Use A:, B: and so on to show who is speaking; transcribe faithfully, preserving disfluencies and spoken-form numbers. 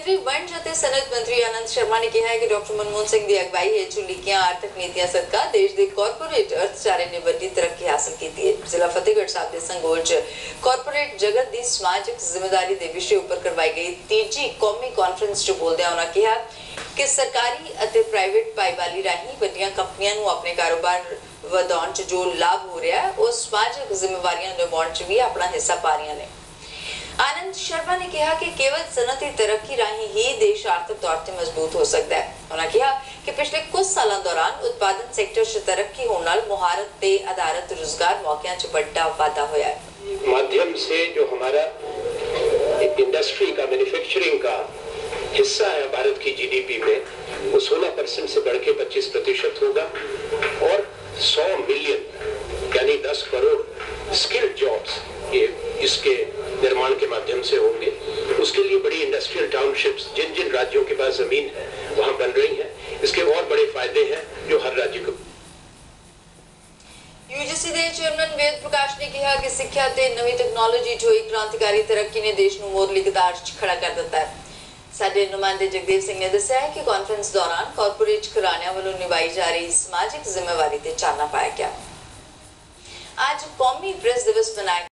A: ਕੇਂਦਰੀ ਵਣਜ ਅਤੇ ਸਨਅਤ ਮੰਤਰੀ ਆਨੰਦ ਸ਼ਰਮਾ ਨੇ ਕਿਹਾ ਹੈ ਕਿ ਡਾਕਟਰ ਮਨਮੋਹਨ ਸਿੰਘ ਦੀ ਅਗਵਾਈ ਹੇਠ ਉਲੀਕੀਆਂ ਆਰਥਿਕ ਨੀਤੀਆਂ ਸਦਕਾ ਦੇਸ਼ ਦੇ ਕਾਰਪੋਰੇਟ ਅਰਥਚਾਰੇ ਨੇ ਵੱਡੀ ਤਰੱਕੀ ਹਾਸਲ ਕੀਤੀ ਹੈ। ਜ਼ਿਲ੍ਹਾ ਫਤਿਹਗੜ੍ਹ ਸਾਹਿਬ ਦੇ ਸੰਗੋਲ 'ਚ ਕਾਰਪੋਰੇਟ ਜਗਤ ਦੀ ਸਮਾਜਿਕ ਜ਼ਿੰਮੇਵਾਰੀ ਦੇ ਵਿਸ਼ੇ ਉੱਪਰ ਕਰਵਾਈ ਗਈ ਤੀਜੀ ਕੌਮੀ ਕਾਨਫਰੰਸ 'ਚ ਬੋਲਦਿਆਂ ਉਹਨਾਂ ਕਿਹਾ ਕਿ ਸਰਕਾਰੀ ਅਤੇ ਪ੍ਰਾਈਵੇਟ ਭਾਈਵਾਲੀ ਰਾਹੀਂ ਵੱਡੀਆਂ ਕੰਪਨੀਆਂ ਨੂੰ ਆਪਣੇ ਕਾਰੋਬਾਰ ਵਧਾਉਣ 'ਚ ਜੋ ਲਾਭ ਹੋ ਰਿਹਾ ਹੈ ਉਹ ਸਮਾਜਿਕ ਜ਼ਿੰਮੇਵਾਰੀਆਂ ਨਿਭਾਉਣ 'ਚ ਵੀ ਆਪਣਾ ਹਿੱਸਾ ਪਾ ਰਹੀਆਂ ਨੇ। आनंद शर्मा ने कहा कि केवल सनअती तरक्की राही ही देश आर्थिक तौर पर मजबूत हो सकता है। उन्होंने कहा कि पिछले कुछ सालों दौरान उत्पादन सेक्टर से तरक्की होने नाल मुहारत पे आधारित रोजगार मौकों च बड़ा वाधा होया है।
B: माध्यम से जो हमारा इंडस्ट्री का मैन्युफैक्चरिंग का हिस्सा है भारत की जीडीपी में वो सोलह परसेंट से बढ़ के पच्चीस प्रतिशत होगा और सौ मिलियन यानी दस करोड़ स्किल्ड जॉब्स ये इसके निर्माण के माध्यम से होंगे। उसके लिए बड़ी इंडस्ट्रियल टाउनशिप्स जिन जिन राज्यों के पास जमीन है वहां बन रही हैं। इसके और बड़े फायदे हैं जो हर राज्य को।
A: यूजीसी ਦੇ ਚੇਅਰਮੈਨ ਵੇਦ ਪ੍ਰਕਾਸ਼ ਨੇ ਕਿਹਾ ਕਿ ਸਿੱਖਿਆ ਤੇ ਨਵੀਂ ਟੈਕਨੋਲੋਜੀ 'ਚ ਹੋਈ ਕ੍ਰਾਂਤੀਕਾਰੀ ਤਰੱਕੀ ਨੇ ਦੇਸ਼ ਨੂੰ ਮੋਰਲੀ ਕਤਾਰ 'ਚ ਖੜਾ ਕਰ ਦਿੱਤਾ ਹੈ। ਸਾਡੇ ਨੁਮਾਇੰਦੇ ਜਗਦੇਵ ਸਿੰਘ ਨੇ ਦੱਸਿਆ ਹੈ ਕਿ ਕਾਨਫਰੰਸ ਦੌਰਾਨ ਕਾਰਪੋਰੇਟ ਘਰਾਣਿਆਂ ਵੱਲੋਂ ਨਿਭਾਈ ਜਾ ਰਹੀ ਸਮਾਜਿਕ ਜ਼ਿੰਮੇਵਾਰੀ ਤੇ ਚਾਨਣਾ ਪਾਇਆ ਗਿਆ। ਅੱਜ ਕੌਮੀ ਪ੍ਰੈਸ ਦਿਵਸ ਮਨਾਇਆ